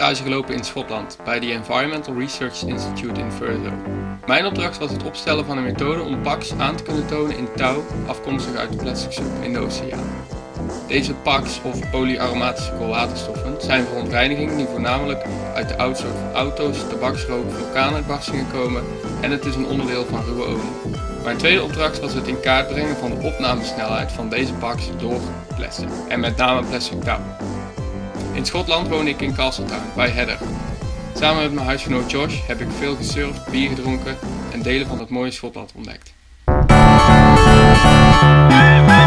stage gelopen in Schotland bij de Environmental Research Institute in Thurso. Mijn opdracht was het opstellen van een methode om PAC's aan te kunnen tonen in touw afkomstig uit de plastic soep in de oceaan. Deze PAC's, of polyaromatische koolwaterstoffen, zijn verontreinigingen die voornamelijk uit de uitstoot van auto's, tabaksrook, vulkaanuitbarstingen komen en het is een onderdeel van ruwe olie. Mijn tweede opdracht was het in kaart brengen van de opnamesnelheid van deze PAC's door plastic, en met name plastic touw. In Schotland woon ik in Castletown, bij Heather. Samen met mijn huisgenoot Josh heb ik veel gesurfd, bier gedronken en delen van het mooie Schotland ontdekt.